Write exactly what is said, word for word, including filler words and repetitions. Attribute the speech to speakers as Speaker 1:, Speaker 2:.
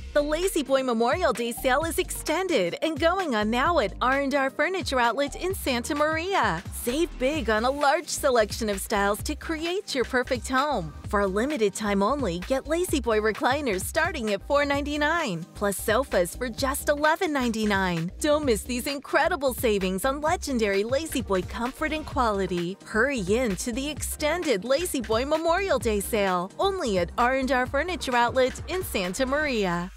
Speaker 1: The LaZboy Memorial Day sale is extended and going on now at R and R Furniture Outlet in Santa Maria. Save big on a large selection of styles to create your perfect home. For a limited time only, get LaZboy recliners starting at four ninety-nine, plus sofas for just eleven ninety-nine. Don't miss these incredible savings on legendary LaZboy comfort and quality. Hurry in to the extended LaZboy Memorial Day sale, only at R and R Furniture Outlet in Santa Maria.